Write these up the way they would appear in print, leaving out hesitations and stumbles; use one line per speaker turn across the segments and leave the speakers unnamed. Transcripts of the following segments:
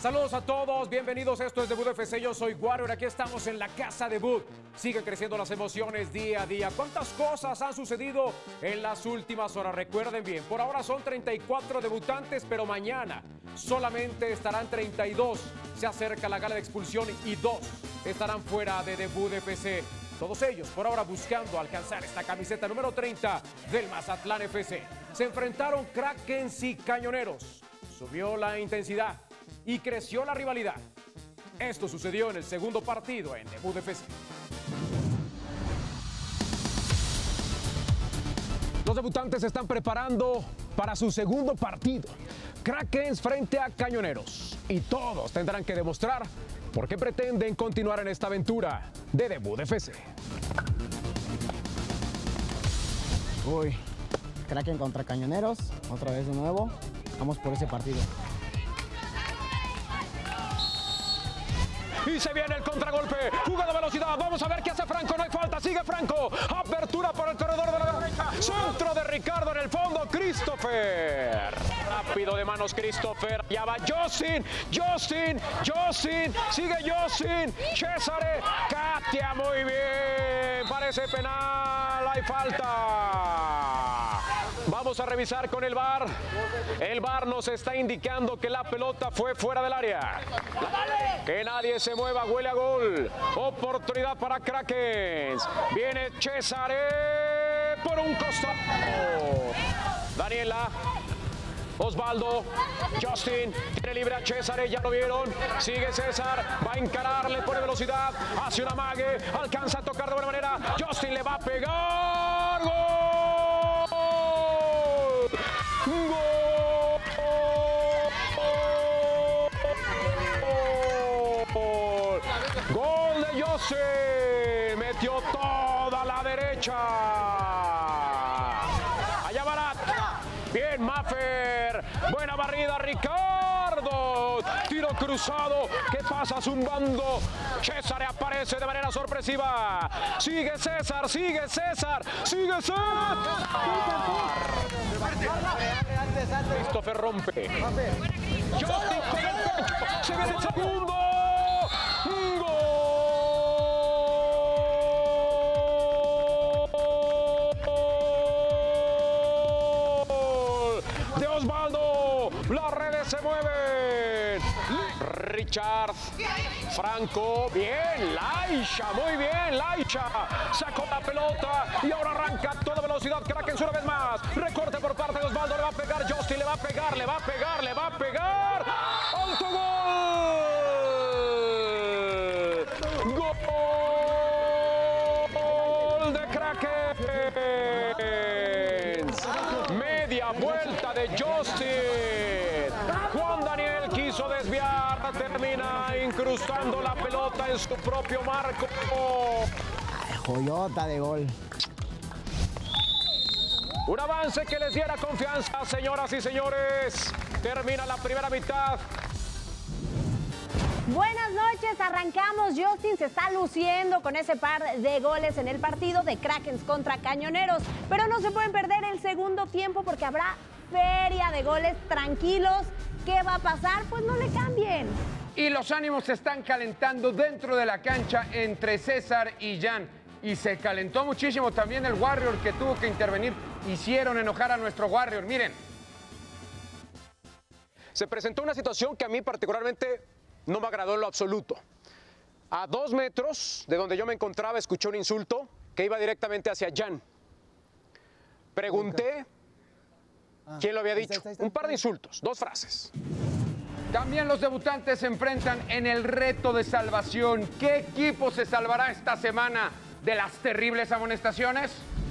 Saludos a todos, bienvenidos, esto es Debut FC, yo soy Warrior, aquí estamos en la casa Debut. Siguen creciendo las emociones día a día. ¿Cuántas cosas han sucedido en las últimas horas? Recuerden bien, por ahora son 34 debutantes, pero mañana solamente estarán 32. Se acerca la gala de expulsión y 2 estarán fuera de Debut FC. Todos ellos por ahora buscando alcanzar esta camiseta número 30 del Mazatlán FC. Se enfrentaron Krakens y Cañoneros. Subió la intensidad y creció la rivalidad. Esto sucedió en el segundo partido en Debut FC. Los debutantes se están preparando para su segundo partido. Krakens frente a Cañoneros. Y todos tendrán que demostrar por qué pretenden continuar en esta aventura de Debut FC.
Uy, Kraken contra Cañoneros, otra vez de nuevo. Vamos por ese partido.
Y se viene el contragolpe, jugada de velocidad, vamos a ver qué hace Franco, no hay falta, sigue Franco, apertura por el corredor de la derecha, centro de Ricardo en el fondo, Christopher, rápido de manos Christopher, ya va Justin, sigue Justin, Cesare, Katia, muy bien, parece penal, hay falta. Vamos a revisar con el VAR. El VAR nos está indicando que la pelota fue fuera del área. Que nadie se mueva, huele a gol. Oportunidad para Krakens. Viene Cesare por un costado. Daniela, Osvaldo, Justin, tiene libre a Cesare, ya lo vieron. Sigue César, va a encarar, le pone velocidad, hace una amague, alcanza a tocar de buena manera. Justin le va a pegar. ¡Gol! Gol de Jose, metió toda la derecha. Allá Barat, bien Maffer, buena barrida Ricardo, tiro cruzado, ¿qué pasa? Zumbando, César aparece de manera sorpresiva, sigue César, Christopher rompe, Justin con el pecho, se viene el segundo. De Osvaldo, las redes se mueven. Richard, Franco, bien, Laisha, muy bien, Laisha, sacó la pelota y ahora arranca a toda velocidad Krakens una vez más. Recorte por parte de Osvaldo, le va a pegar Justin, le va a pegar. ¡Autogol! ¡Gol de Krakens! Media vuelta de Justin. Juan Daniel quiso desviar, termina incrustando la pelota en su propio marco.
Joyota de gol.
Un avance que les diera confianza, señoras y señores. Termina la primera mitad.
Buenas noches, arrancamos. Justin se está luciendo con ese par de goles en el partido de Krakens contra Cañoneros. Pero no se pueden perder el segundo tiempo porque habrá feria de goles. Tranquilos, ¿qué va a pasar? Pues no le cambien.
Y los ánimos se están calentando dentro de la cancha entre César y Jan. Y se calentó muchísimo también el Warrior que tuvo que intervenir. Hicieron enojar a nuestro Warrior, miren.
Se presentó una situación que a mí particularmente no me agradó en lo absoluto. A 2 metros de donde yo me encontraba escuché un insulto que iba directamente hacia Jan. Pregunté quién lo había dicho. Un par de insultos, 2 frases.
También los debutantes se enfrentan en el reto de salvación. ¿Qué equipo se salvará esta semana de las terribles amonestaciones?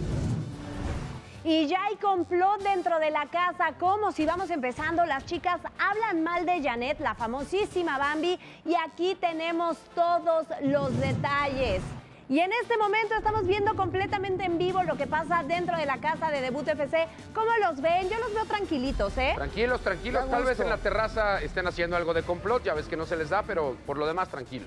Y ya hay complot dentro de la casa, como si vamos empezando, las chicas hablan mal de Janet, la famosísima Bambi, y aquí tenemos todos los detalles. Y en este momento estamos viendo completamente en vivo lo que pasa dentro de la casa de Debut FC. ¿Cómo los ven? Yo los veo tranquilitos, ¿eh?
Tranquilos, tal vez en la terraza estén haciendo algo de complot, ya ves que no se les da, pero por lo demás tranquilos.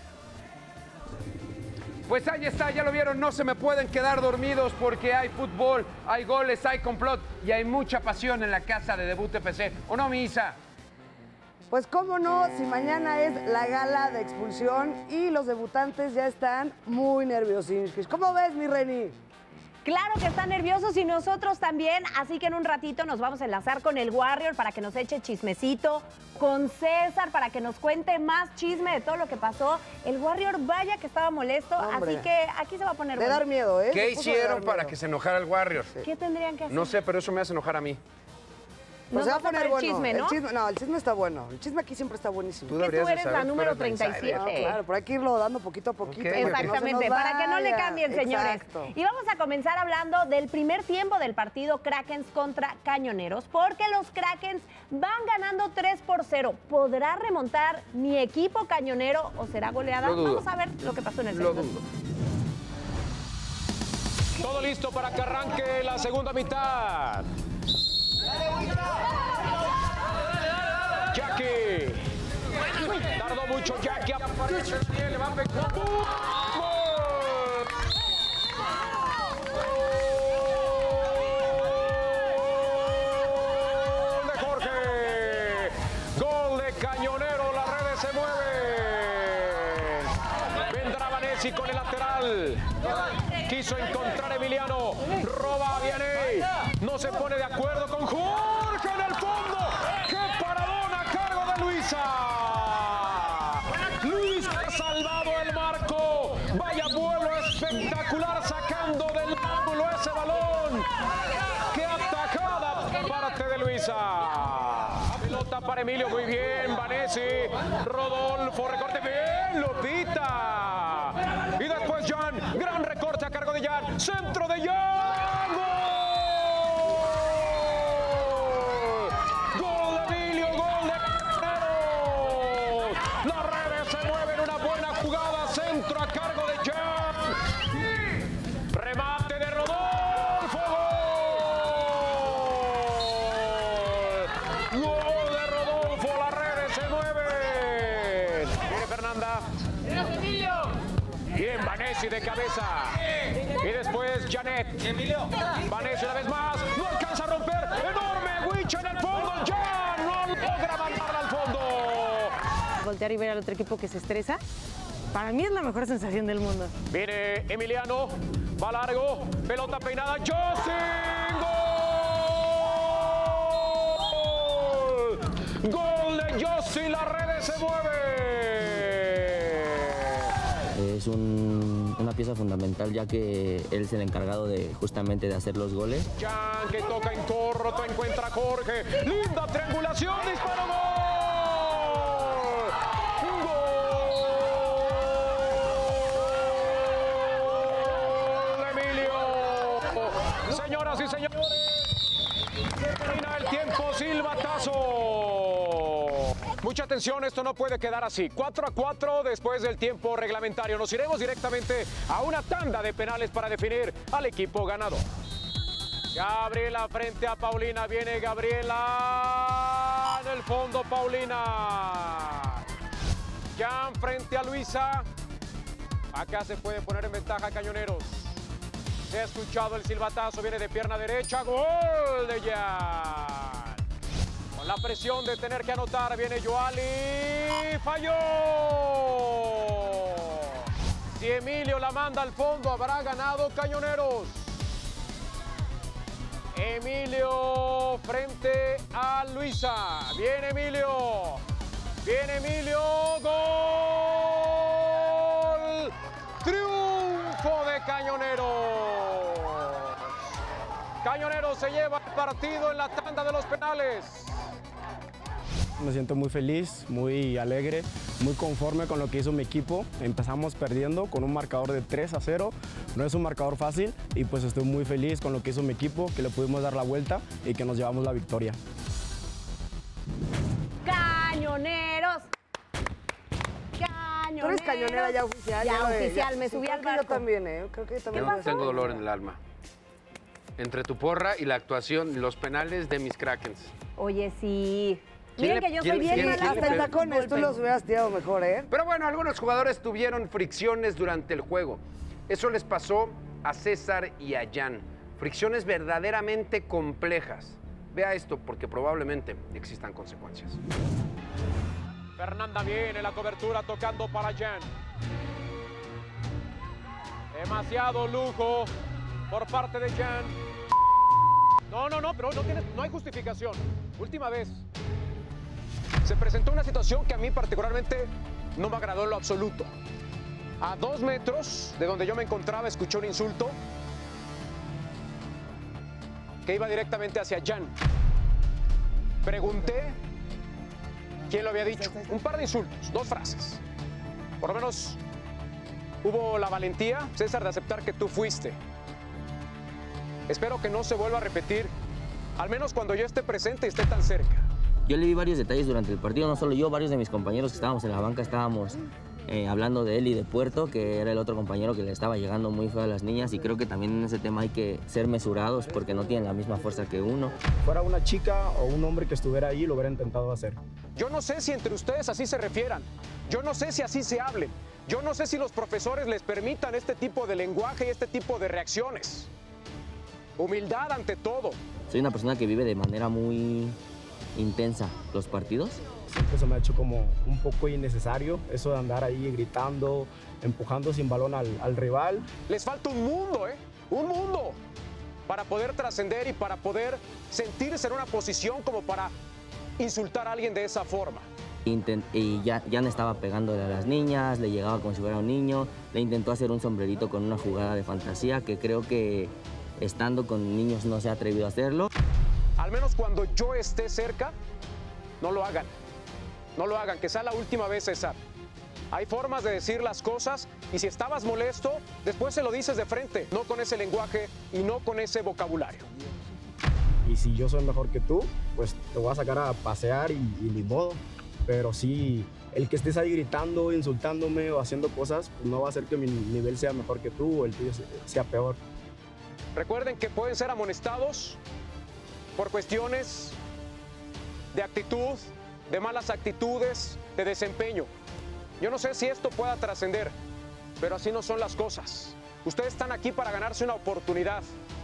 Pues ahí está, ya lo vieron, no se me pueden quedar dormidos porque hay fútbol, hay goles, hay complot y hay mucha pasión en la casa de Debut FC. ¿O no, mi Isa?
Pues cómo no, si mañana es la gala de expulsión y los debutantes ya están muy nerviosos. ¿Cómo ves, mi Reni?
Claro que están nerviosos y nosotros también, así que en un ratito nos vamos a enlazar con el Warrior para que nos eche chismecito, con César para que nos cuente más chisme de todo lo que pasó. El Warrior, vaya que estaba molesto,
Hombre.
así que aquí se va a poner
De
bueno.
dar miedo, ¿eh?
¿Qué
Se puso de
hicieron
dar
para
miedo.
que se enojara el Warrior?
¿Qué tendrían que hacer?
No sé, pero eso me hace enojar a mí.
Pues
Nos
se va a
vas a
poner
traer
bueno.
chisme, ¿no?
El chisme está bueno. El chisme aquí siempre está buenísimo.
Tú
Que
deberías
tú
de
eres
saber,
la
tú
número
eres la insider.
37.
No, claro, pero hay que irlo dando poquito a poquito.
Ok,
porque no se nos
Exactamente, para que no le
vaya.
cambien, señores.
Exacto.
Y vamos a comenzar hablando del primer tiempo del partido Krakens contra Cañoneros, porque los Krakens van ganando 3-0. ¿Podrá remontar mi equipo cañonero o será goleada?
Lo dudo.
Vamos a ver lo que pasó en el
Lo
segundo.
dudo.
Todo listo para que arranque la segunda mitad. Jackie. Tardó mucho Jackie. Aparece bien, le va a pegar. ¡Gol! ¡Gol de Jorge! Gol de Cañonero, las redes se mueven. Vendrá Vanesi con el lateral. Quiso encontrar a Emiliano. Roba a Vianney. No se pone de acuerdo con Jorge en el fondo. ¡Qué paradón a cargo de Luisa! Luis ha salvado el marco. Vaya vuelo espectacular sacando del ángulo ese balón. ¡Qué atajada por parte de Luisa! Pelota para Emilio, muy bien, Vanesi. Rodolfo, recorte bien, lo pita. Y después Jan, gran recorte a cargo de Jan. Centro de Jan. ¡Gol! Gol de Emilio, gol de Cañoneros. Las redes se mueven, una buena jugada, centro a cargo de Jan. Remate de Rodolfo. Gol. Gol de Rodolfo, las redes se mueven. Viene Fernanda. Bien, Vanesi de cabeza. Y después Janet. Vanesi una vez más. No alcanza a romper. Enorme Huicho en el fondo. Ya no logra mandarla al fondo.
Voltear y ver al otro equipo que se estresa, para mí es la mejor sensación del mundo.
Viene Emiliano. Va largo. Pelota peinada. Justin. Gol. Gol de Justin. Las redes se mueven.
Es una pieza fundamental ya que él es el encargado de justamente de hacer los goles.
Jan que toca en corto, encuentra a Jorge. Linda triangulación, disparo, gol. Gol de Emilio. Señoras y señores, se termina el tiempo, silbatazo. Mucha atención, esto no puede quedar así. 4-4 después del tiempo reglamentario. Nos iremos directamente a una tanda de penales para definir al equipo ganador. Gabriela frente a Paulina. Viene Gabriela. En el fondo, Paulina. Jan frente a Luisa. Acá se puede poner en ventaja Cañoneros. Se ha escuchado el silbatazo. Viene de pierna derecha. Gol de Jan. Con la presión de tener que anotar, viene Yoali. ¡Falló! Si Emilio la manda al fondo, habrá ganado Cañoneros. Emilio frente a Luisa. Viene Emilio. Viene Emilio. ¡Gol! Triunfo de Cañoneros. Cañoneros se lleva el partido en la tanda de los penales.
Me siento muy feliz, muy alegre, muy conforme con lo que hizo mi equipo. Empezamos perdiendo con un marcador de 3-0. No es un marcador fácil y pues estoy muy feliz con lo que hizo mi equipo, que le pudimos dar la vuelta y que nos llevamos la victoria.
¡Cañoneros! ¡Cañoneros!
Tú eres cañonera ya oficial.
Ya
lo de-
oficial, me
sí,
subí
creo
al
que yo
barco.
también, ¿eh? Creo que yo también.
Yo tengo dolor en el alma. Entre tu porra y la actuación y los penales de mis Krakens.
Oye, sí.
¿Quién
Miren
le-
que yo
quién-
soy bien
quién-
mala
quién
Hasta
para
en
el
tacones,
fútbol,
tú
pero-
los hubieras tirado mejor, ¿eh?
Pero bueno, algunos jugadores tuvieron fricciones durante el juego. Eso les pasó a César y a Jan. Fricciones verdaderamente complejas. Vea esto porque probablemente existan consecuencias.
Fernanda viene la cobertura tocando para Jan. Demasiado lujo por parte de Jan. No, pero no hay justificación. Última vez. Se presentó una situación que a mí particularmente no me agradó en lo absoluto. A 2 metros de donde yo me encontraba escuché un insulto que iba directamente hacia Jan. Pregunté quién lo había dicho. Un par de insultos, 2 frases. Por lo menos hubo la valentía, César, de aceptar que tú fuiste. Espero que no se vuelva a repetir, al menos cuando yo esté presente y esté tan cerca.
Yo le vi varios detalles durante el partido, no solo yo, varios de mis compañeros que estábamos en la banca estábamos hablando de él y de Puerto, que era el otro compañero que le estaba llegando muy feo a las niñas, y creo que también en ese tema hay que ser mesurados porque no tienen la misma fuerza que uno.
Fuera una chica o un hombre que estuviera ahí, lo hubiera intentado hacer.
Yo no sé si entre ustedes así se refieran, yo no sé si así se hablen, yo no sé si los profesores les permitan este tipo de lenguaje y este tipo de reacciones. Humildad ante todo.
Soy una persona que vive de manera muy intensa los partidos.
Siempre se me ha hecho como un poco innecesario eso de andar ahí gritando, empujando sin balón al rival.
Les falta un mundo, un mundo, para poder trascender y para poder sentirse en una posición como para insultar a alguien de esa forma.
Y Jan estaba pegándole a las niñas, le llegaba como si fuera un niño, le intentó hacer un sombrerito con una jugada de fantasía que creo que estando con niños no se ha atrevido a hacerlo.
Al menos cuando yo esté cerca, no lo hagan. No lo hagan, que sea la última vez, César. Hay formas de decir las cosas y si estabas molesto, después se lo dices de frente, no con ese lenguaje y no con ese vocabulario.
Y si yo soy mejor que tú, pues te voy a sacar a pasear y ni modo. Pero sí, el que estés ahí gritando, insultándome o haciendo cosas, pues no va a hacer que mi nivel sea mejor que tú o el tuyo sea peor.
Recuerden que pueden ser amonestados por cuestiones de actitud, de malas actitudes, de desempeño. Yo no sé si esto pueda trascender, pero así no son las cosas. Ustedes están aquí para ganarse una oportunidad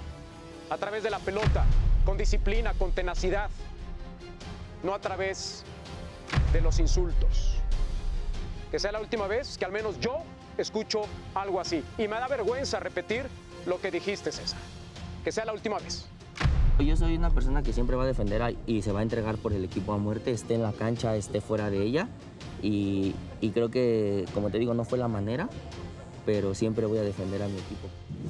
a través de la pelota, con disciplina, con tenacidad, no a través de los insultos. Que sea la última vez que al menos yo escucho algo así. Y me da vergüenza repetir lo que dijiste, César. Que sea la última vez.
Yo soy una persona que siempre va a defender y se va a entregar por el equipo a muerte, esté en la cancha, esté fuera de ella. Y creo que, como te digo, no fue la manera, pero siempre voy a defender a mi equipo.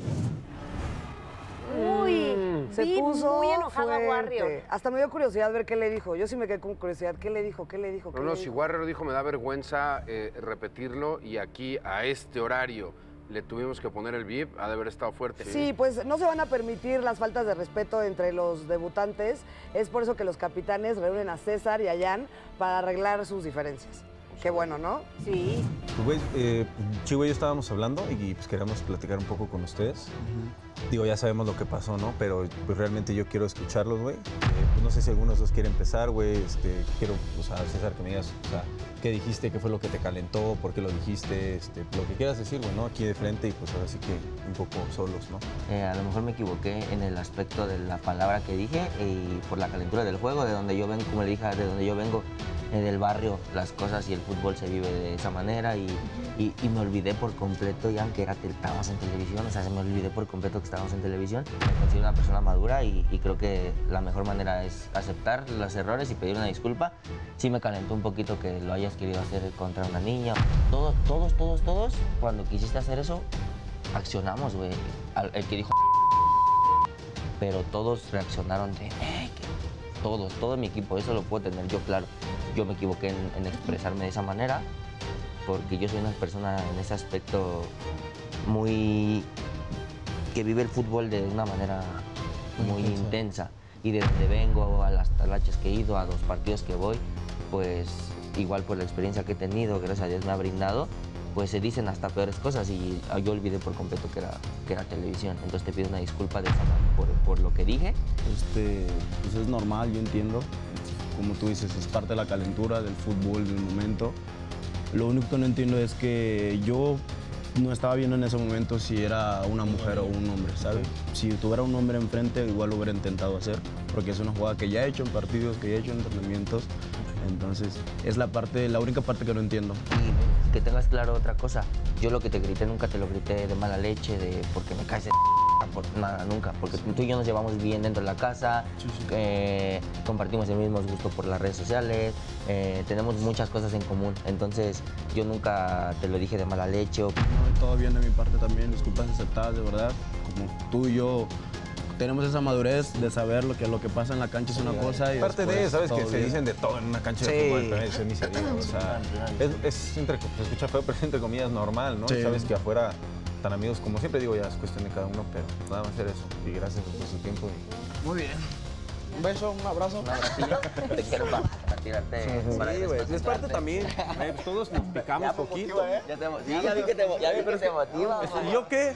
Uy,
Se puso
muy enojada
fuerte.
Warrior.
Hasta me dio curiosidad ver qué le dijo. Yo sí me quedé con curiosidad. ¿Qué le dijo? ¿Qué le dijo? ¿Qué
No,
le
no, si
dijo?
Warrior dijo, me da vergüenza repetirlo y aquí a este horario le tuvimos que poner el bip, ha de haber estado fuerte.
Sí, pues no se van a permitir las faltas de respeto entre los debutantes. Es por eso que los capitanes reúnen a César y a Jan para arreglar sus diferencias. Qué bueno, ¿no?
Sí.
Pues, güey, Chivo y yo estábamos hablando y pues queríamos platicar un poco con ustedes. Digo, ya sabemos lo que pasó, ¿no? Pero pues realmente yo quiero escucharlos, güey. Pues no sé si algunos dos quieren empezar, güey. Quiero, o sea, César, que me digas, o sea, qué dijiste, qué fue lo que te calentó, por qué lo dijiste, lo que quieras decir, güey, ¿no? Aquí de frente y pues ahora sí que un poco solos, ¿no?
A lo mejor me equivoqué en el aspecto de la palabra que dije y por la calentura del juego, de donde yo vengo, como le dije, de donde yo vengo, del barrio, las cosas y el fútbol se vive de esa manera y me olvidé por completo, ya que estábamos en televisión, o sea, se me olvidé por completo que estábamos en televisión. Me considero una persona madura y creo que la mejor manera es aceptar los errores y pedir una disculpa. Sí me calentó un poquito que lo hayas querido hacer contra una niña. Todos, cuando quisiste hacer eso, accionamos, güey. El que dijo pero todos reaccionaron de todo mi equipo, eso lo puedo tener yo claro. Yo me equivoqué en expresarme de esa manera porque yo soy una persona en ese aspecto muy que vive el fútbol de una manera muy intensa y de donde vengo, a las talachas que he ido, a los partidos que voy, pues igual por la experiencia que he tenido, gracias a Dios me ha brindado, pues se dicen hasta peores cosas y yo olvidé por completo que era televisión. Entonces te pido una disculpa de esa manera por lo que dije.
Pues es normal, yo entiendo. Como tú dices, es parte de la calentura del fútbol del momento. Lo único que no entiendo es que yo no estaba viendo en ese momento si era una mujer o un hombre, ¿sabes? Si tuviera un hombre enfrente, igual lo hubiera intentado hacer, porque es una jugada que ya he hecho en partidos, que ya he hecho en entrenamientos. Entonces, es la única parte que no entiendo.
Y que tengas claro otra cosa, yo lo que te grité nunca te lo grité de mala leche, de porque me caes de por nada, nunca, porque tú y yo nos llevamos bien dentro de la casa, compartimos el mismo gusto por las redes sociales, tenemos muchas cosas en común, entonces yo nunca te lo dije de mala leche.
No, todo bien de mi parte también, disculpas aceptadas, de verdad, como tú y yo tenemos esa madurez de saber lo que pasa en la cancha es una cosa y
Parte de, sabes que se
bien.
dicen de todo en una cancha de fútbol, pero eso ni se diga, o sea, se escucha feo, pero es entre comillas normal, ¿no?
Sí.
Sabes que afuera tan amigos como siempre digo, ya es cuestión de cada uno, pero nada más hacer eso. Y gracias por su tiempo.
Muy bien. Un beso, un abrazo.
Un abracillo, te quiero para tirarte. para
Sí, güey, es parte
desconcentrarte.
también. Todos nos picamos poquito.
Ya vi que te motiva.
¿Y yo qué?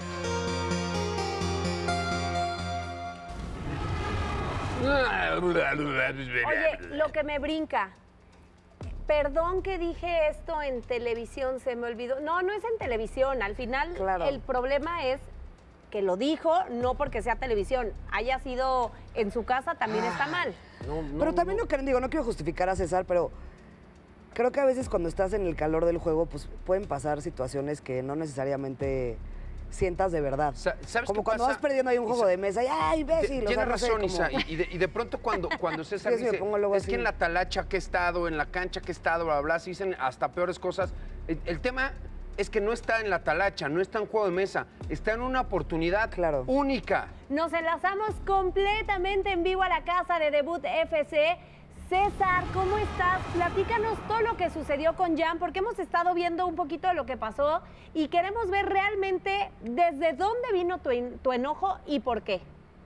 Oye, lo que me brinca. Perdón que dije esto en televisión, se me olvidó. No, no es en televisión. Al final,
Claro.
el problema es que lo dijo, no porque sea televisión. Haya sido en su casa, también está mal.
Pero también no quiero justificar a César, pero creo que a veces cuando estás en el calor del juego, pues pueden pasar situaciones que no necesariamente sientas de verdad.
¿Sabes
como
qué
cuando
pasa?
vas perdiendo ahí un juego de mesa y ¡ay, imbécil! O sea,
Tienes
no sé,
razón,
como-
Isa. Y de pronto cuando César
Sí, sí, me
dice,
pongo luego
es
así.
que en la talacha que he estado, en la cancha que he estado, bla, bla, se dicen hasta peores cosas. El tema es que no está en la talacha, no está en juego de mesa, está en una oportunidad
Claro.
única.
Nos enlazamos completamente en vivo a la casa de Debut FC. César, ¿cómo estás? Platícanos todo lo que sucedió con Jan, porque hemos estado viendo un poquito de lo que pasó y queremos ver realmente desde dónde vino tu enojo y por qué.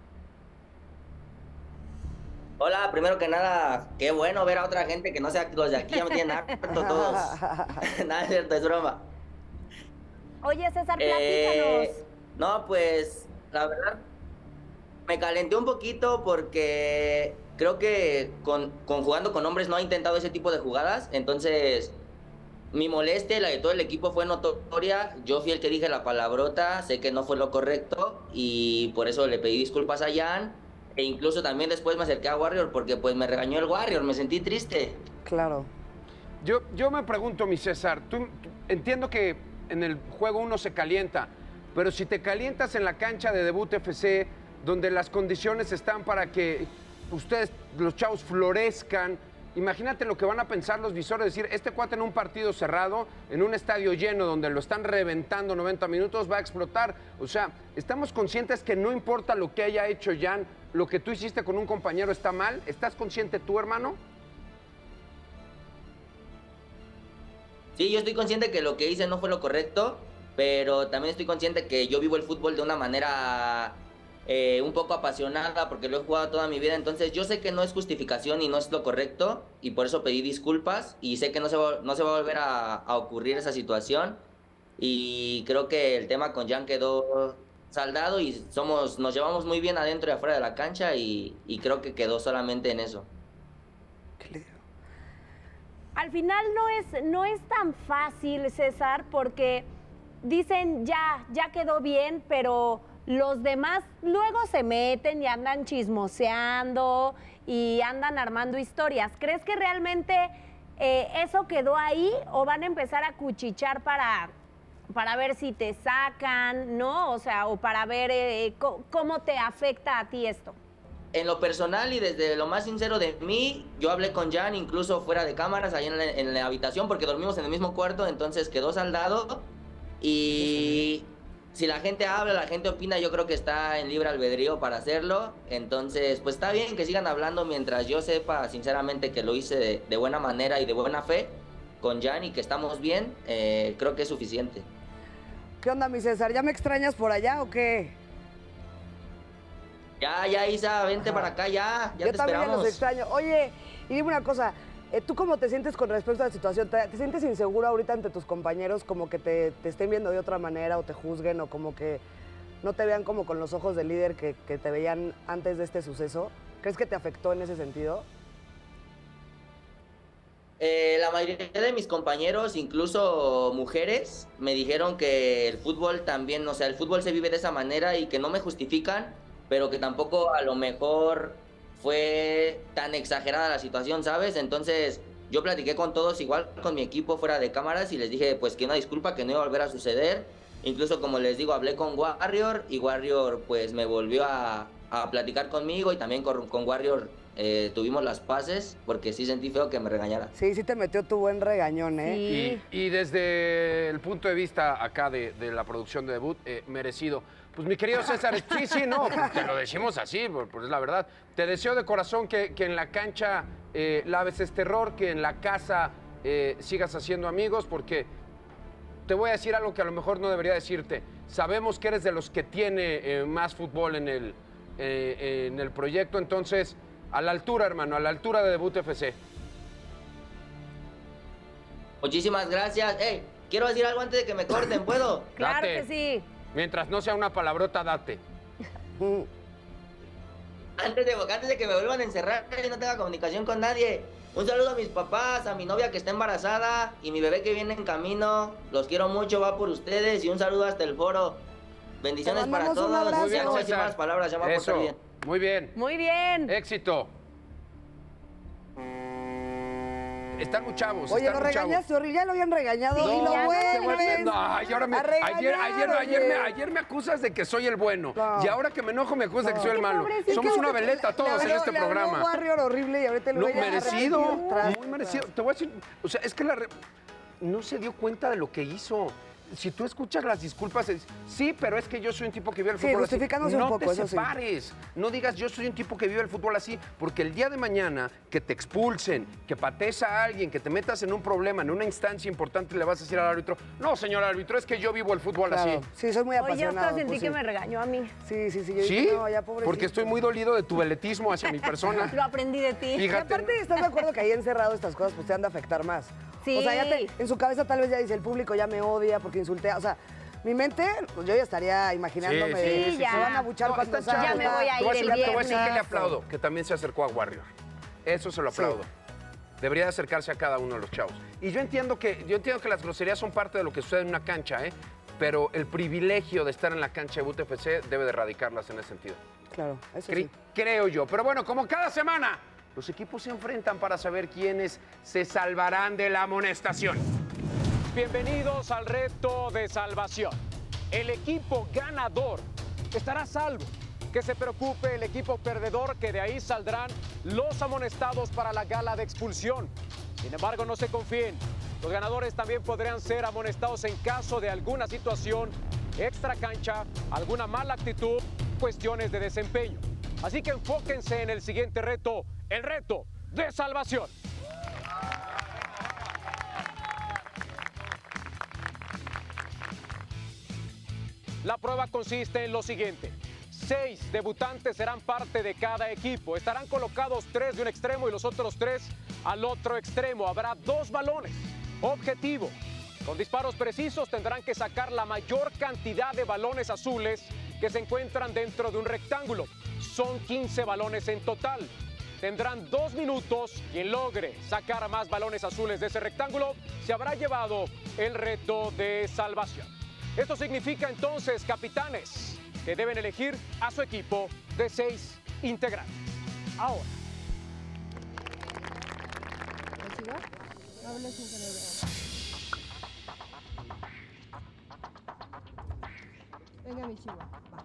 Hola, primero que nada, qué bueno ver a otra gente que no sea los de aquí, ya me tienen harto todos. Nada, es cierto, es broma.
Oye, César, platícanos.
No, pues, la verdad, me calenté un poquito porque creo que con jugando con hombres no ha intentado ese tipo de jugadas, entonces mi molestia y la de todo el equipo fue notoria. Yo fui el que dije la palabrota, sé que no fue lo correcto y por eso le pedí disculpas a Jan e incluso también después me acerqué a Warrior porque pues me regañó el Warrior, me sentí triste.
Claro.
Yo me pregunto, mi César, entiendo que en el juego uno se calienta, pero si te calientas en la cancha de Debut FC, donde las condiciones están para que ustedes, los chavos, florezcan, imagínate lo que van a pensar los visores, decir, este cuate en un partido cerrado, en un estadio lleno donde lo están reventando 90 minutos, va a explotar. O sea, estamos conscientes que no importa lo que haya hecho Jan, lo que tú hiciste con un compañero está mal. ¿Estás consciente tú, hermano?
Sí, yo estoy consciente que lo que hice no fue lo correcto, pero también estoy consciente que yo vivo el fútbol de una manera un poco apasionada porque lo he jugado toda mi vida, entonces yo sé que no es justificación y no es lo correcto y por eso pedí disculpas y sé que no se va a volver a ocurrir esa situación y creo que el tema con Jan quedó saldado y nos llevamos muy bien adentro y afuera de la cancha y creo que quedó solamente en eso.
Al final no es tan fácil, César, porque dicen ya quedó bien, pero los demás luego se meten y andan chismoseando y andan armando historias. ¿Crees que realmente eso quedó ahí o van a empezar a cuchichar para ver si te sacan, ¿no? O sea, o para ver cómo te afecta a ti esto.
En lo personal y desde lo más sincero de mí, yo hablé con Jan incluso fuera de cámaras, ahí en la habitación, porque dormimos en el mismo cuarto, entonces quedó saldado. Y si la gente habla, la gente opina, yo creo que está en libre albedrío para hacerlo. Entonces, pues está bien que sigan hablando mientras yo sepa sinceramente que lo hice de buena manera y de buena fe con Jan y que estamos bien, creo que es suficiente.
¿Qué onda, mi César? ¿Ya me extrañas por allá o qué?
Ya, Isa, vente para acá, ya
Yo
te
también ya
esperamos.
los extraño. Oye, y dime una cosa, ¿tú cómo te sientes con respecto a la situación? ¿Te sientes inseguro ahorita ante tus compañeros, como que te estén viendo de otra manera o te juzguen o como que no te vean como con los ojos del líder que te veían antes de este suceso? ¿Crees que te afectó en ese sentido?
La mayoría de mis compañeros, incluso mujeres, me dijeron que el fútbol también, o sea, el fútbol se vive de esa manera y que no me justifican, pero que tampoco a lo mejor fue tan exagerada la situación, ¿sabes? Entonces, Yo platiqué con todos, igual con mi equipo fuera de cámaras, y les dije pues que una disculpa, que no iba a volver a suceder. Incluso, como les digo, hablé con Warrior y Warrior pues me volvió a platicar conmigo, y también con Warrior tuvimos las paces, porque sí sentí feo que me regañara.
Sí, sí te metió tu buen regañón, ¿eh?
Sí.
Y desde el punto de vista acá de la producción de debut, merecido. Pues mi querido César, sí, no, pues te lo decimos así, pues es la verdad. Te deseo de corazón que en la cancha laves este error, que en la casa sigas haciendo amigos, porque te voy a decir algo que a lo mejor no debería decirte. Sabemos que eres de los que tiene más fútbol en el proyecto, entonces, a la altura, hermano, a la altura de Debut FC.
Muchísimas gracias. Hey, quiero decir algo antes de que me corten, ¿puedo?
Claro
Date.
que sí.
Mientras no sea una palabrota, date.
Antes de que me vuelvan a encerrar y no tenga comunicación con nadie. Un saludo a mis papás, a mi novia que está embarazada y mi bebé que viene en camino. Los quiero mucho, va por ustedes, y un saludo hasta el foro. Bendiciones para
mandamos un
todos.
abrazo.
Muy bien,
Ya no voy a decir
César.
más palabras, ya me voy a portar
Eso,
bien.
muy bien.
Muy bien.
Éxito. Están muy chavos.
Oye,
están
lo
muy chavos.
regañaste, horrible, ya lo habían regañado
Sí,
y
ya
lo
no te
vuelves
No, y ahora
a regañar,
ayer me acusas de que soy el bueno.
No.
Y ahora que me enojo me acusas de que soy el
Qué
malo.
pobrecito.
Somos
Es que
una veleta
le
todos en
habló-
este
le habló
programa.
Warrior horrible y ahorita lo
No,
voy a
merecido,
repetir tras-
muy merecido. Te voy a decir, o sea, es que no se dio cuenta de lo que hizo. Si tú escuchas las disculpas, sí, pero es que yo soy un tipo que vive el
Sí,
fútbol así.
justificándose un
No
poco,
te
eso sí.
separes. No digas, yo soy un tipo que vive el fútbol así, porque el día de mañana que te expulsen, que patees a alguien, que te metas en un problema, en una instancia importante, le vas a decir al árbitro, no, señor árbitro, es que yo vivo el fútbol
Claro.
así.
Sí, soy muy
Oye,
apasionado.
hasta sentí
pues,
que
sí.
me regañó a mí.
Sí, yo
¿Sí?
dije, no, ya pobrecito.
Porque estoy muy dolido de tu veletismo hacia mi persona.
Lo aprendí de ti.
Y
Fíjate.
aparte, ¿estás de acuerdo que ahí encerrado estas cosas pues te han de afectar más?
Sí.
O sea, en su cabeza tal vez ya dice, el público ya me odia porque insulté. O sea, mi mente, pues yo ya estaría imaginándome,
Sí, ya.
me van a buchar
No,
cuando
está
salga.
Ya me voy a
Te voy a
ir
decir-
el
te voy a decir que le
viernes.
aplaudo, que también se acercó a Warrior. Eso se lo aplaudo. Debería de acercarse a cada uno de los chavos. Y yo entiendo que las groserías son parte de lo que sucede en una cancha, ¿eh? Pero el privilegio de estar en la cancha de Debut FC debe de erradicarlas en ese sentido.
Claro, eso
Cre-
sí.
Creo yo. Pero bueno, como cada semana, los equipos se enfrentan para saber quiénes se salvarán de la amonestación.
Bienvenidos al reto de salvación. El equipo ganador estará a salvo. Que se preocupe el equipo perdedor, que de ahí saldrán los amonestados para la gala de expulsión. Sin embargo, no se confíen. Los ganadores también podrían ser amonestados en caso de alguna situación extra cancha, alguna mala actitud, cuestiones de desempeño. Así que enfóquense en el siguiente reto, el reto de salvación. La prueba consiste en lo siguiente. 6 debutantes serán parte de cada equipo. Estarán colocados 3 de un extremo y los otros 3 al otro extremo. Habrá 2 balones. Objetivo. Con disparos precisos tendrán que sacar la mayor cantidad de balones azules que se encuentran dentro de un rectángulo. Son 15 balones en total. Tendrán 2 minutos. Quien logre sacar más balones azules de ese rectángulo se habrá llevado el reto de salvación. Esto significa entonces, capitanes, que deben elegir a su equipo de 6 integrantes. Ahora.
Venga, mi chivo.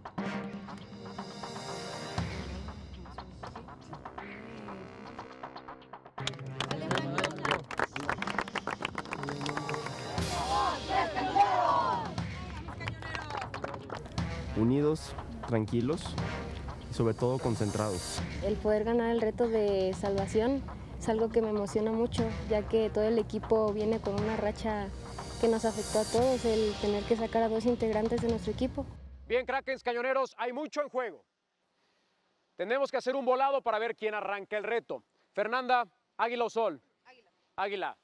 Unidos, tranquilos y sobre todo concentrados.
El poder ganar el reto de salvación es algo que me emociona mucho, ya que todo el equipo viene con una racha que nos afectó a todos, el tener que sacar a 2 integrantes de nuestro equipo.
Bien, Krakens cañoneros, hay mucho en juego. Tenemos que hacer un volado para ver quién arranca el reto. Fernanda, Águila o Sol. Águila.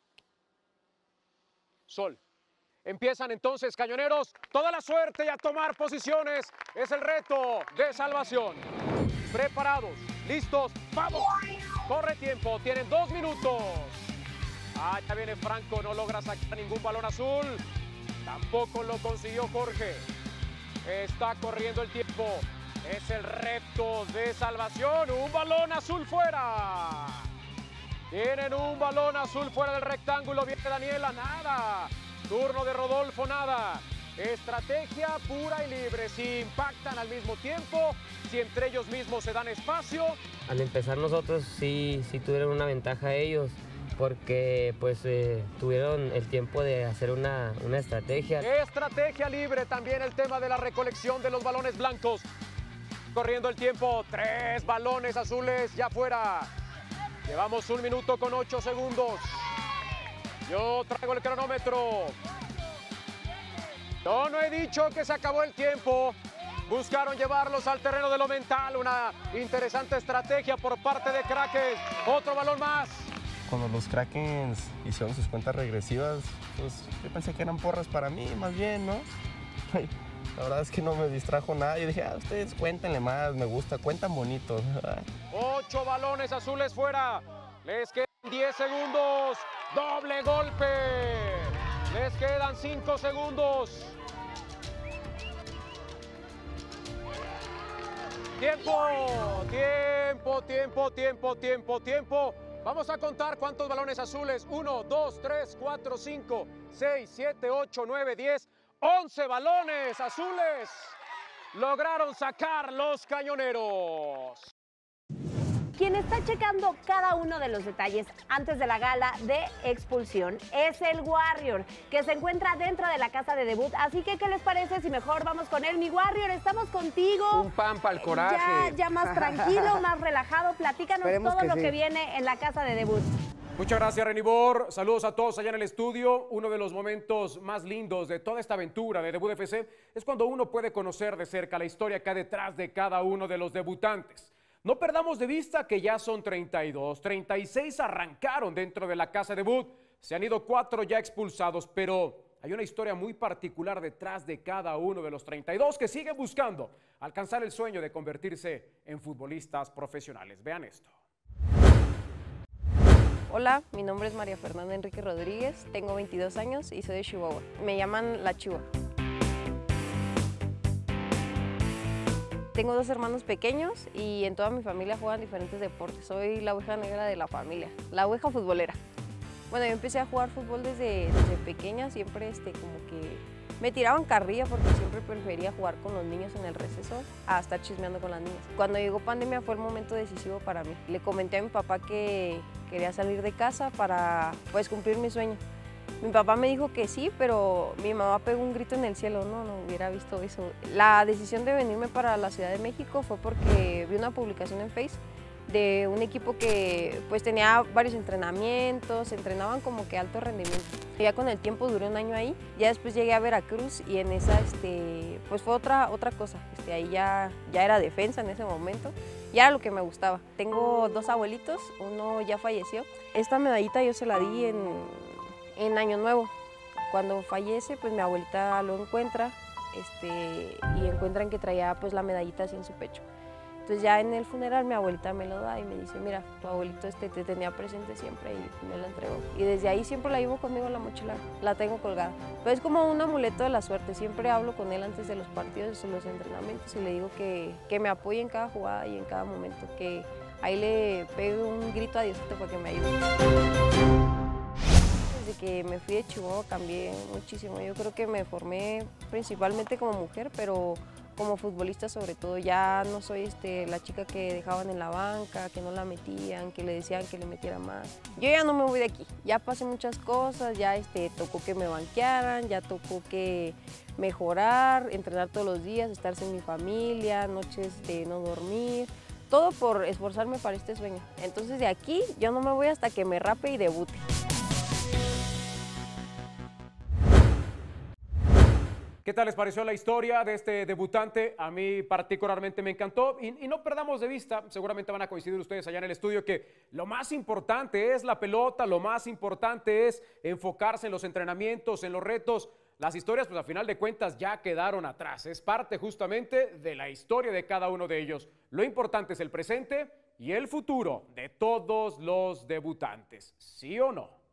Sol. Empiezan entonces, cañoneros. Toda la suerte y a tomar posiciones. Es el reto de salvación. Preparados, listos, ¡vamos! Corre tiempo, tienen 2 minutos. Ah, ya viene Franco, no logra sacar ningún balón azul. Tampoco lo consiguió Jorge. Está corriendo el tiempo. Es el reto de salvación. Un balón azul fuera. Tienen un balón azul fuera del rectángulo. Viene Daniela, nada. Turno de Rodolfo, nada. Estrategia pura y libre. Si impactan al mismo tiempo, si entre ellos mismos se dan espacio.
Al empezar nosotros sí tuvieron una ventaja ellos, porque pues tuvieron el tiempo de hacer una estrategia.
Estrategia libre, también el tema de la recolección de los balones blancos. Corriendo el tiempo, 3 balones azules ya fuera. Llevamos 1 minuto con 8 segundos. Yo traigo el cronómetro. Yo no he dicho que se acabó el tiempo. Buscaron llevarlos al terreno de lo mental. Una interesante estrategia por parte de Krakens. Otro balón más.
Cuando los Krakens hicieron sus cuentas regresivas, pues yo pensé que eran porras para mí, más bien, ¿no? La verdad es que no me distrajo nada. Yo dije, ustedes cuéntenle más, me gusta, cuentan bonito.
8 balones azules fuera. Les quedan 10 segundos. Doble golpe. Les quedan 5 segundos. Tiempo, tiempo, tiempo, tiempo, tiempo, tiempo. Vamos a contar cuántos balones azules. 1, 2, 3, 4, 5, 6, 7, 8, 9, 10, 11 balones azules. Lograron sacar los cañoneros.
Quien está checando cada uno de los detalles antes de la gala de expulsión es el Warrior, que se encuentra dentro de la casa de debut. Así que, ¿qué les parece si mejor vamos con él? Mi Warrior, estamos contigo.
Un pan para el coraje.
Ya más tranquilo, más relajado. Platícanos
Esperemos
todo
que
lo
sí.
que viene en la casa de debut.
Muchas gracias, Renibor. Saludos a todos allá en el estudio. Uno de los momentos más lindos de toda esta aventura de Debut FC es cuando uno puede conocer de cerca la historia que hay detrás de cada uno de los debutantes. No perdamos de vista que ya son 32, 36 arrancaron dentro de la casa de debut, se han ido 4 ya expulsados, pero hay una historia muy particular detrás de cada uno de los 32 que siguen buscando alcanzar el sueño de convertirse en futbolistas profesionales. Vean esto.
Hola, mi nombre es María Fernanda Enrique Rodríguez, tengo 22 años y soy de Chihuahua. Me llaman La Chihuahua. Tengo 2 hermanos pequeños y en toda mi familia juegan diferentes deportes. Soy la oveja negra de la familia, la oveja futbolera. Bueno, yo empecé a jugar fútbol desde pequeña, siempre como que me tiraban carrilla porque siempre prefería jugar con los niños en el receso a estar chismeando con las niñas. Cuando llegó pandemia fue el momento decisivo para mí. Le comenté a mi papá que quería salir de casa para pues cumplir mi sueño. Mi papá me dijo que sí, pero mi mamá pegó un grito en el cielo, no hubiera visto eso. La decisión de venirme para la Ciudad de México fue porque vi una publicación en Facebook de un equipo que pues tenía varios entrenamientos, entrenaban como que alto rendimiento. Ya con el tiempo duré un año ahí, ya después llegué a Veracruz y en esa pues fue otra cosa. Ahí ya era defensa en ese momento, ya era lo que me gustaba. Tengo 2 abuelitos, uno ya falleció. Esta medallita yo se la di en Año Nuevo. Cuando fallece, pues mi abuelita lo encuentra y encuentran que traía pues la medallita así en su pecho. Entonces ya en el funeral mi abuelita me lo da y me dice, mira, tu abuelito te tenía presente siempre y me lo entregó. Y desde ahí siempre la llevo conmigo en la mochila, la tengo colgada. Pero es como un amuleto de la suerte, siempre hablo con él antes de los partidos, de los entrenamientos y le digo que me apoye en cada jugada y en cada momento, que ahí le pegue un grito a Diosito para que me ayude. Desde que me fui de Chihuahua cambié muchísimo. Yo creo que me formé principalmente como mujer, pero como futbolista sobre todo. Ya no soy la chica que dejaban en la banca, que no la metían, que le decían que le metiera más. Yo ya no me voy de aquí. Ya pasé muchas cosas, ya tocó que me banquearan, ya tocó que mejorar, entrenar todos los días, estar sin mi familia, noches de no dormir. Todo por esforzarme para este sueño. Entonces de aquí yo no me voy hasta que me rape y debute.
¿Qué tal les pareció la historia de este debutante? A mí particularmente me encantó y no perdamos de vista, seguramente van a coincidir ustedes allá en el estudio, que lo más importante es la pelota, lo más importante es enfocarse en los entrenamientos, en los retos. Las historias, pues a final de cuentas ya quedaron atrás, es parte justamente de la historia de cada uno de ellos. Lo importante es el presente y el futuro de todos los debutantes, ¿sí o no?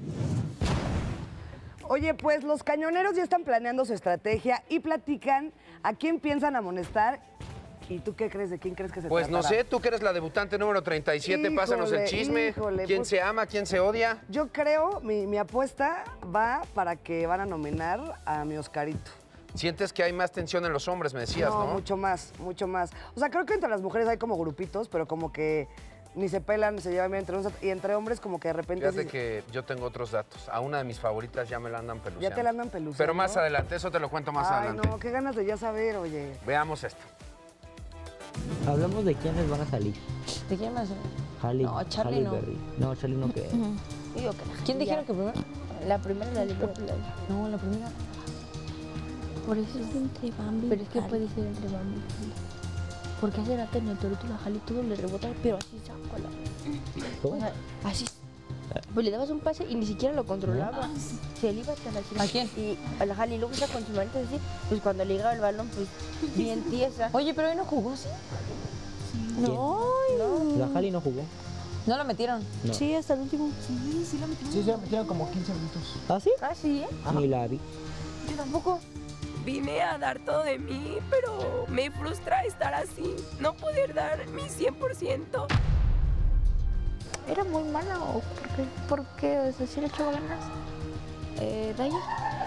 Oye, pues los cañoneros ya están planeando su estrategia y platican a quién piensan amonestar ¿Y tú qué crees? ¿De quién crees que se
Pues no
tratará?
sé, tú que eres la debutante número 37, pásanos el chisme. ¿Quién
pues,
se ama, quién se odia?
Yo creo, mi apuesta va para que van a nominar a mi Oscarito.
Sientes que hay más tensión en los hombres, me decías, ¿no?
Mucho más, mucho más. O sea, creo que entre las mujeres hay como grupitos, pero como que ni se pelan, ni se llevan bien entre unos, y entre hombres como que de repente...
Fíjate que yo tengo otros datos. A una de mis favoritas ya me la andan peluceando.
Ya te la andan peluceando.
Pero más adelante, eso te lo cuento más adelante.
Ay, no, qué ganas de ya saber, oye.
Veamos esto.
Hablamos de quiénes van a salir.
¿De quién más?
Halle,
No, Charlie no.
Berry. No, Charlie no queda.
Digo que ¿Quién dijeron que primero? La primera la Liverpool. No, la primera.
Por eso es entre Bambi. Pero es que puede ser entre Bambi y Halle. Porque hace rato en el torito la Halle todo le rebota, pero así sacó la.
¿Cómo?
O sea, así. Pues le dabas un pase y ni siquiera lo controlaba. Se le iba hasta la esquina.
¿A quién?
Y a la Halle, y luego está con sus manitas así, pues cuando le llegaba el balón, pues bien tiesa.
Oye, pero hoy no jugó, ¿sí?
No,
La Halle no jugó.
¿No la metieron?
No.
Sí, hasta el último.
Sí la metieron.
Sí, se la metieron como 15 minutos.
¿Ah, sí?
Ah, sí, ¿eh?
Ni la vi.
Yo tampoco.
Vine a dar todo de mí, pero me frustra estar así, no poder dar mi 100%.
¿Era muy mala o por qué? O sea, ¿sí le echó ganas? ¿Daya?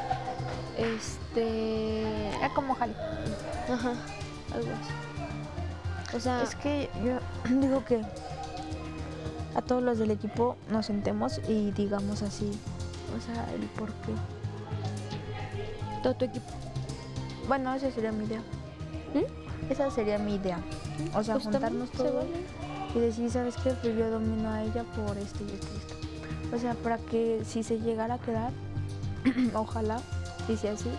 Era como Halle. Ajá, algo así. O sea, es que yo digo que a todos los del equipo nos sentemos y digamos así, o sea, el por qué. Todo tu equipo. Bueno, esa sería mi idea. Esa sería mi idea. O sea, Pues juntarnos
también se
todos y decir, ¿sabes qué? Pues yo domino a ella por esto y esto y esto. O sea, para que si se llegara a quedar, ojalá, si sea así,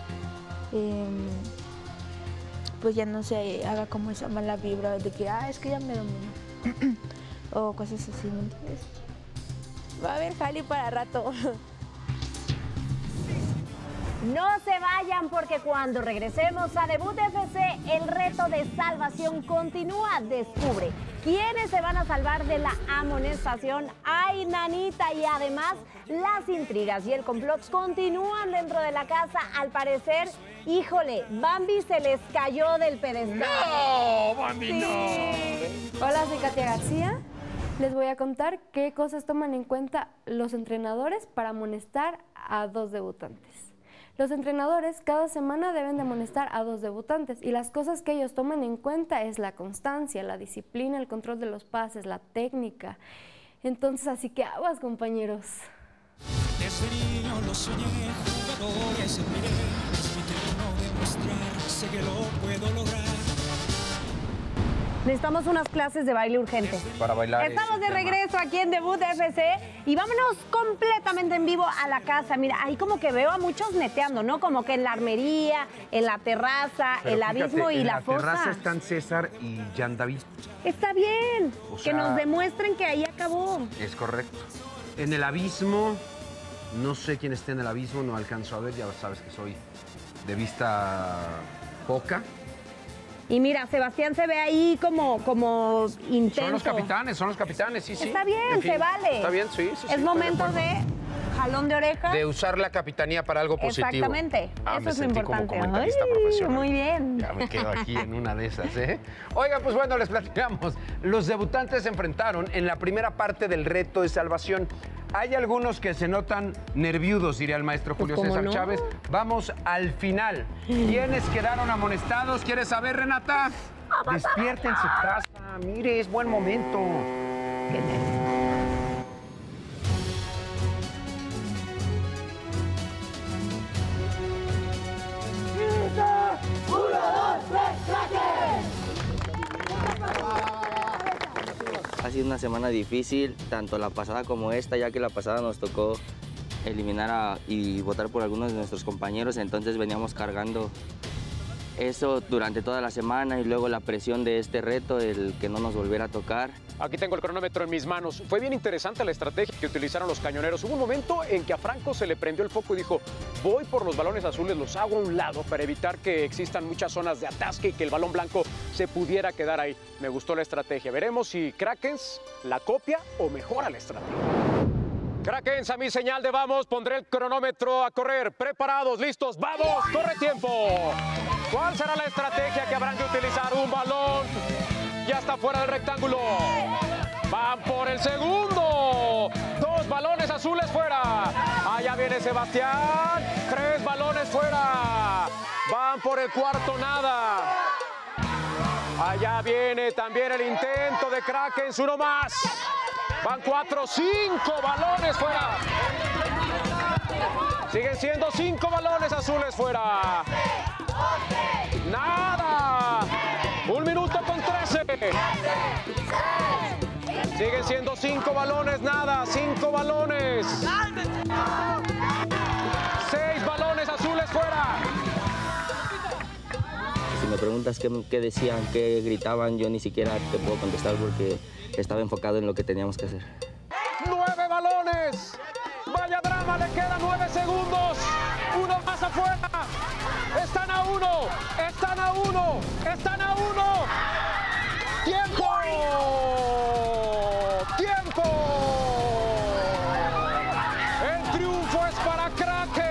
pues ya no se haga como esa mala vibra de que, es que ella me domina. O cosas así, ¿me entiendes? Va a haber Halle para rato.
No se vayan porque cuando regresemos a Debut FC, el reto de salvación continúa. Descubre quiénes se van a salvar de la amonestación. ¡Ay, nanita! Y además, las intrigas y el complot continúan dentro de la casa. Al parecer, híjole, Bambi se les cayó del pedestal.
¡No, Bambi,
Sí.
no! Hola, soy Katia García. Les voy a contar qué cosas toman en cuenta los entrenadores para amonestar a 2 debutantes. Los entrenadores cada semana deben de amonestar a 2 debutantes y las cosas que ellos toman en cuenta es la constancia, la disciplina, el control de los pases, la técnica. Entonces, así que aguas, compañeros.
Desde niño lo soñé, jugadores admiré, es mi turno demostrar, sé que lo puedo lograr.
Necesitamos unas clases de baile urgente.
Para bailar.
Estamos de regreso aquí en Debut FC y vámonos completamente en vivo a la casa. Mira, ahí como que veo a muchos neteando, ¿no? Como que en la armería, en la terraza,
Pero
el abismo
fíjate,
y la
en la terraza
fosa.
están César y Jan David.
Está bien,
O
que
sea,
nos demuestren que ahí acabó.
Es correcto. En el abismo, no sé quién esté en el abismo, no alcanzo a ver, ya sabes que soy de poca.
Y mira, Sebastián se ve ahí como intenso.
Son los capitanes, sí, sí.
Está bien,
En fin,
se vale.
Está bien, sí, sí.
Es
sí, estoy
momento
acuerdo.
de jalón de oreja.
De usar la capitanía para algo positivo.
Exactamente,
Ah,
eso
me
es lo
sentí
importante.
como comentarista
Ay,
profesional.
muy bien.
Ya me quedo aquí en una de esas, ¿eh? Oigan, pues bueno, les platicamos. Los debutantes se enfrentaron en la primera parte del reto de salvación. Hay algunos que se notan nerviudos, diría el maestro Julio
¿cómo
César
no?
Chávez. Vamos al final. ¿Quiénes quedaron amonestados? ¿Quieres saber, Renata? Despiértense, casa. Mire, es buen momento.
Ha sido una semana difícil, tanto la pasada como esta, ya que la pasada nos tocó eliminar y votar por algunos de nuestros compañeros, entonces veníamos cargando eso durante toda la semana y luego la presión de este reto, el que no nos volviera a tocar.
Aquí tengo el cronómetro en mis manos. Fue bien interesante la estrategia que utilizaron los cañoneros. Hubo un momento en que a Franco se le prendió el foco y dijo, voy por los balones azules, los hago a un lado para evitar que existan muchas zonas de atasque y que el balón blanco se pudiera quedar ahí. Me gustó la estrategia. Veremos si Krakens la copia o mejora la estrategia. Krakens, a mi señal de vamos, pondré el cronómetro a correr. Preparados, listos, ¡vamos! ¡Corre tiempo! ¿Cuál será la estrategia que habrán que utilizar? Un balón. Ya está fuera del rectángulo. Van por el segundo. 2 balones azules fuera. Allá viene Sebastián. 3 balones fuera. Van por el cuarto, nada. Allá viene también el intento de Krakens, uno más. Van 4, 5 balones fuera. Siguen siendo 5 balones azules fuera. Nada. 1 minuto con 13. Siguen siendo 5 balones, nada. 5 balones. 6 balones azules fuera.
Si me preguntas qué decían, qué gritaban, yo ni siquiera te puedo contestar porque estaba enfocado en lo que teníamos que hacer.
9 balones. Vaya drama, le quedan 9 segundos. 1 más afuera. Están a 1. Están a 1. Están a 1. ¡Tiempo! ¡Tiempo! El triunfo es para Krakens.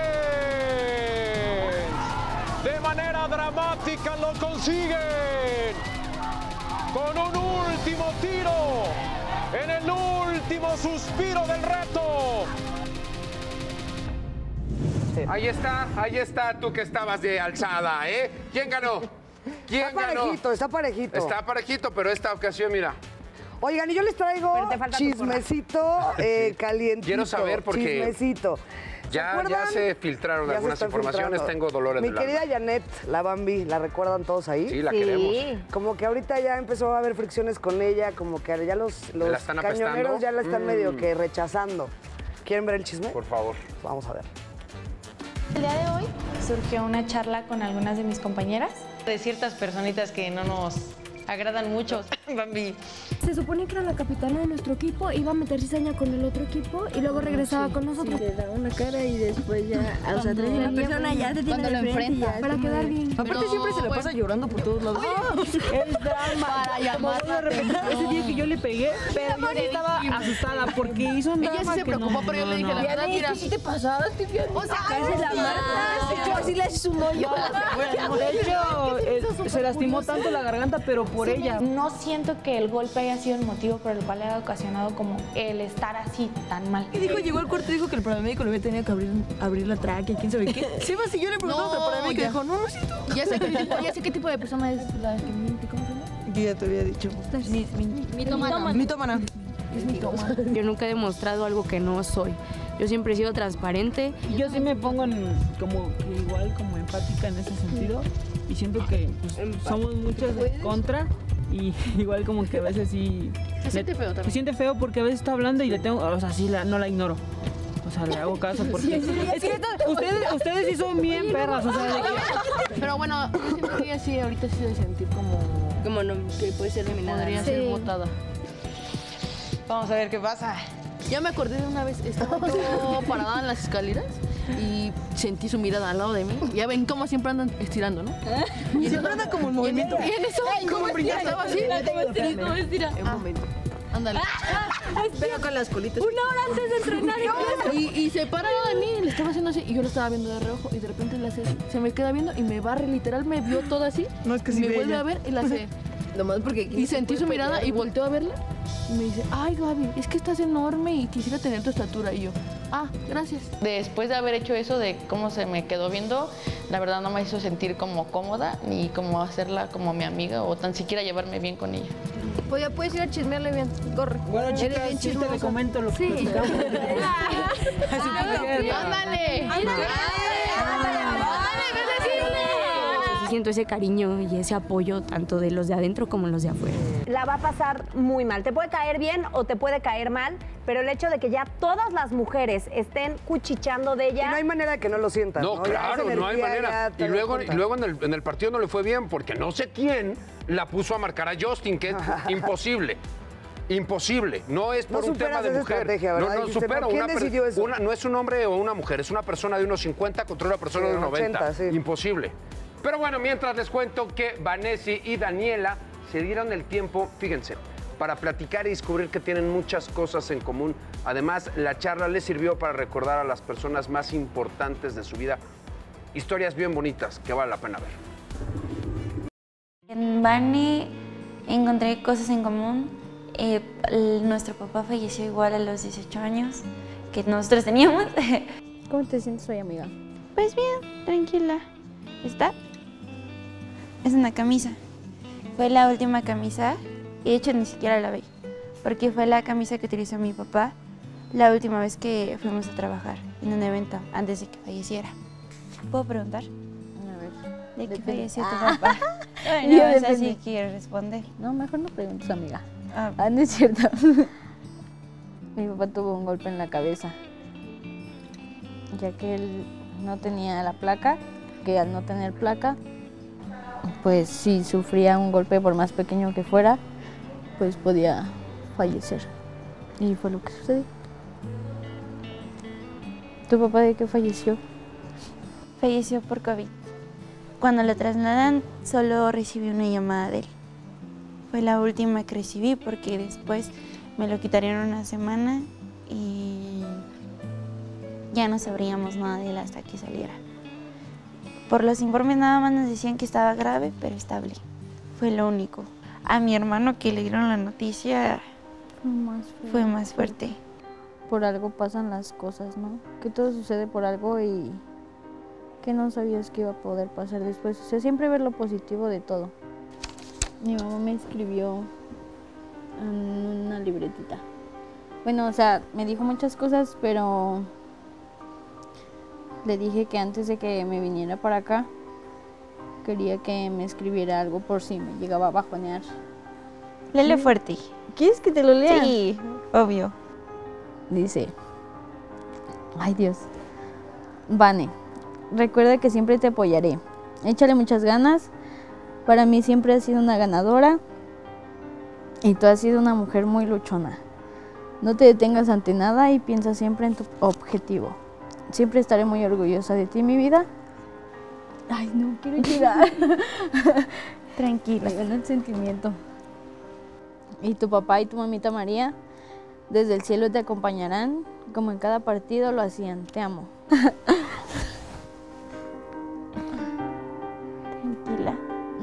De manera dramática lo consiguen. Con un último tiro. En el último suspiro del reto.
Ahí está tú que estabas de alzada, ¿eh? ¿Quién ganó? ¿Quién ganó?
Está parejito.
Está parejito, pero esta ocasión, mira.
Oigan, y yo les traigo chismecito calientito.
Quiero saber porque
chismecito.
ya se filtraron algunas informaciones, tengo dolores del alma.
Mi querida Janet, la Bambi, ¿la recuerdan todos ahí?
Sí, la queremos.
Como que ahorita ya empezó a haber fricciones con ella, como que ya los cañoneros ya la están medio que rechazando. ¿Quieren ver el chisme?
Por favor.
Vamos a ver.
El día de hoy surgió una charla con algunas de mis compañeras.
De ciertas personitas que no nos agradan mucho. Bambi.
Se supone que era la capitana de nuestro equipo, iba a meter cizaña con el otro equipo y luego regresaba con nosotros.
Sí, le da una cara y después ya, o sea,
la persona ya te tiene de frente ya, para quedar bien.
Aparte siempre se la pasa llorando por todos lados.
Es drama.
Para llamar la atención.
Ese día que yo le pegué, pero yo sí estaba asustada porque hizo un drama.
Ella sí se preocupó, pero yo le dije la verdad, mira.
¿Qué te pasaste, Fiona?
O sea, casi la mata.
Yo así le haces un hoyo.
De hecho, se lastimó tanto la garganta, pero por ella.
No siento que el golpe haya sido el motivo por el cual haya ocasionado como el estar así tan mal.
Y dijo, llegó al cuarto y dijo que el paramédico le tenía que abrir la tráquea, quién sabe qué. Sí, si yo le preguntaba al paramédico y dijo, no, sí, tú.
Ya sé qué tipo de persona es la que miente, ¿cómo se llama?
Yo ya te había dicho.
Mitómana.
Mitómana.
Es mitómana.
Yo nunca he demostrado algo que no soy. Yo siempre he sido transparente.
Yo sí me pongo como que igual como empática en ese sentido y siento que pues, somos muchos de contra y igual como que a veces sí...
Se siente feo también.
Se siente feo porque a veces está hablando y le tengo, o sea, sí, no la ignoro. O sea, le hago caso porque... Es que ustedes sí son bien perras, o sea, de que...
Pero bueno, yo siento que ella sí ahorita sí debe sentir como no, que puede ser eliminada. Podría ser votada.
Vamos a ver qué pasa.
Ya me acordé de una vez, estaba yo parada en las escaleras y sentí su mirada al lado de mí. Ya ven cómo siempre andan estirando, ¿no? Y siempre andan como en movimiento. Y en eso, como estaba así. ¿Cómo estira? En momento. Ándale. Pero con las colitas.
1 hora antes de entrenar.
Y se para de mí, le estaba haciendo así y yo lo estaba viendo de reojo y de repente la hace, se me queda viendo y me barre, literal me vio todo así.
No, es que sí
me vuelve a ver y la hace.
Nomás porque
y sentí su mirada y volteó a verla y me dice, ay Gaby, es que estás enorme y quisiera tener tu estatura. Y yo, gracias.
Después de haber hecho eso, de cómo se me quedó viendo, la verdad no me hizo sentir como cómoda, ni como hacerla como mi amiga, o tan siquiera llevarme bien con ella.
Pues ya puedes ir a chismearle bien, corre.
Bueno, chicas, sí te le comento lo que...
Sí.
¡Ándale!
Siento ese cariño y ese apoyo tanto de los de adentro como los de afuera.
La va a pasar muy mal. Te puede caer bien o te puede caer mal, pero el hecho de que ya todas las mujeres estén cuchicheando de ella...
Y no hay manera de que no lo sientan.
No, claro, no hay manera. Y luego en el partido no le fue bien porque no sé quién la puso a marcar a Justin, que es imposible. Imposible. No es por un tema de mujer. No supero. No es un hombre o una mujer, es una persona de 1.50 contra una persona de 1.90. Sí. Imposible. Pero bueno, mientras les cuento que Vanesi y Daniela se dieron el tiempo, fíjense, para platicar y descubrir que tienen muchas cosas en común. Además, la charla les sirvió para recordar a las personas más importantes de su vida. Historias bien bonitas que vale la pena ver.
En Vane encontré cosas en común. Nuestro papá falleció igual a los 18 años que nosotros teníamos.
¿Cómo te sientes hoy, amiga?
Pues bien, tranquila. ¿Está? Es una camisa. Fue la última camisa y de hecho ni siquiera la vi, porque fue la camisa que utilizó mi papá la última vez que fuimos a trabajar en un evento antes de que falleciera. ¿Puedo preguntar?
A ver.
¿De qué
Depende.
falleció tu papá? Ay,
Yo
no, o sea,
depende.
sí quiero responder.
No, mejor no preguntes, amiga. No es cierto. Mi papá tuvo un golpe en la cabeza, ya que él no tenía la placa, que al no tener placa, pues si sufría un golpe por más pequeño que fuera, pues podía fallecer. Y fue lo que sucedió. ¿Tu papá de qué falleció?
Falleció por COVID. Cuando lo trasladan, solo recibí una llamada de él. Fue la última que recibí porque después me lo quitarían una semana y ya no sabríamos nada de él hasta que saliera. Por los informes nada más nos decían que estaba grave, pero estable. Fue lo único. A mi hermano que le dieron la noticia fue más fuerte.
Por algo pasan las cosas, ¿no? Que todo sucede por algo y que no sabías que iba a poder pasar después. O sea, siempre ver lo positivo de todo. Mi mamá me escribió en una libretita. Bueno, o sea, me dijo muchas cosas, pero le dije que antes de que me viniera para acá, quería que me escribiera algo por si me llegaba a bajonear.
Léelo fuerte.
¿Quieres que te lo lea?
Sí, obvio.
Dice, ay Dios, Vane, recuerda que siempre te apoyaré. Échale muchas ganas. Para mí siempre has sido una ganadora y tú has sido una mujer muy luchona. No te detengas ante nada y piensa siempre en tu objetivo. Siempre estaré muy orgullosa de ti, mi vida. Ay, no, quiero llorar.
Tranquila.
Me gana el sentimiento. Y tu papá y tu mamita María, desde el cielo te acompañarán, como en cada partido lo hacían. Te amo.
Tranquila.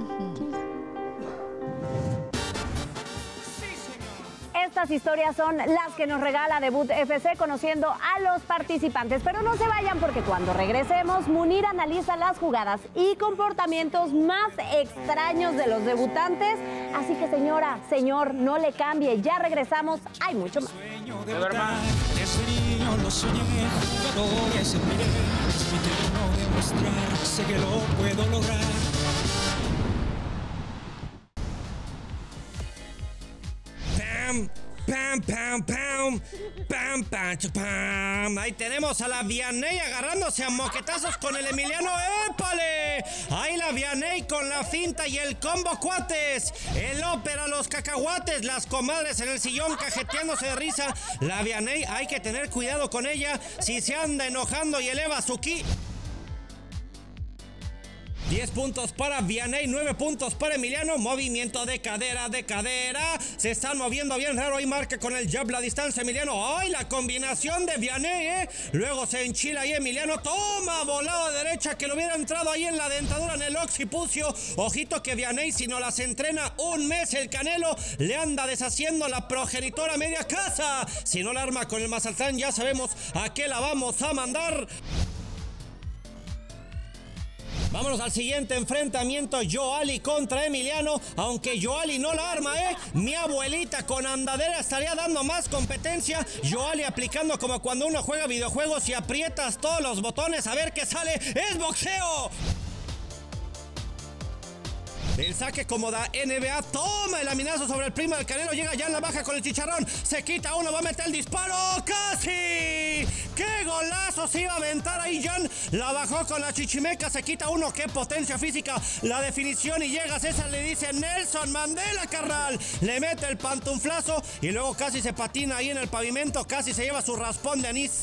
Estas historias son las que nos regala Debut FC conociendo a los participantes. Pero no se vayan porque cuando regresemos, Munir analiza las jugadas y comportamientos más extraños de los debutantes. Así que señora, señor, no le cambie. Ya regresamos, hay mucho más.
Desde niño lo soñé, jugadores admiré, es mi turno demostrar, sé que lo puedo lograr.
Pam, pam, pam, pam, pam, pam. Ahí tenemos a la Vianney agarrándose a moquetazos con el Emiliano. ¡Épale! Ahí la Vianney con la finta y el combo, cuates. El ópera, los cacahuates, las comadres en el sillón cajeteándose de risa. La Vianney, hay que tener cuidado con ella si se anda enojando y eleva su ki. 10 puntos para Vianney, 9 puntos para Emiliano. Movimiento de cadera, de cadera. Se están moviendo bien raro. Ahí marca con el jab la distancia Emiliano. ¡Ay, la combinación de Vianney, Luego se enchila ahí Emiliano. Toma, volado de derecha que le hubiera entrado ahí en la dentadura en el occipucio. Ojito que Vianney, si no las entrena un mes el Canelo, le anda deshaciendo la progenitora media casa. Si no la arma con el Mazatlán, ya sabemos a qué la vamos a mandar. Vámonos al siguiente enfrentamiento, Yoali contra Emiliano, aunque Yoali no la arma, Mi abuelita con andadera estaría dando más competencia. Yoali aplicando como cuando uno juega videojuegos y aprietas todos los botones a ver qué sale. ¡Es boxeo! El saque como da NBA, toma el laminazo sobre el primo del Canelo, llega ya en la baja con el chicharrón, se quita uno, va a meter el disparo, ¡casi! ¡Qué golazo se iba a aventar ahí Jan! La bajó con la chichimeca, se quita uno, ¡qué potencia física! La definición y llega César, le dice Nelson Mandela, carnal, le mete el pantuflazo y luego casi se patina ahí en el pavimento, casi se lleva su raspón de anís.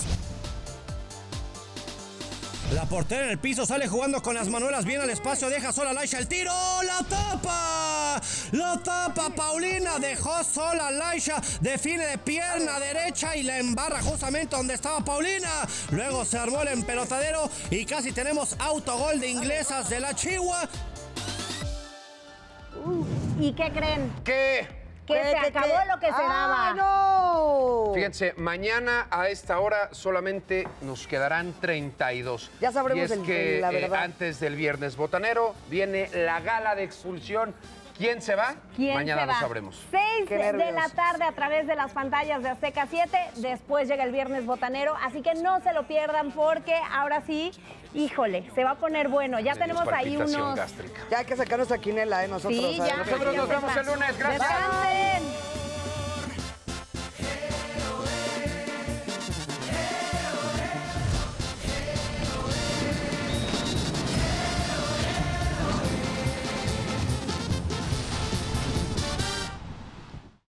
La portera en el piso sale jugando con las manuelas bien al espacio, deja sola a Laisha el tiro, ¡la tapa! ¡La tapa Paulina! Dejó sola a Laisha, define de pierna derecha y la embarra justamente donde estaba Paulina. Luego se armó el empelotadero y casi tenemos autogol de inglesas de la Chihuahua.
¿Y qué creen?
¿Qué?
Que se acabó lo que se daba.
¡No!
Fíjense, mañana a esta hora solamente nos quedarán 32.
Ya sabremos
y es que
la verdad.
Antes del viernes botanero viene la gala de expulsión. ¿Quién se va? Mañana lo sabremos.
6 de la tarde a través de las pantallas de Azteca 7. Después llega el viernes botanero, así que no se lo pierdan porque ahora sí, híjole, se va a poner bueno. Ya tenemos ahí unos...
gástrica.
Ya hay que sacar nuestra quinela, nosotros.
Sí, ya.
Nosotros nos vemos el lunes. Gracias.
Descansen.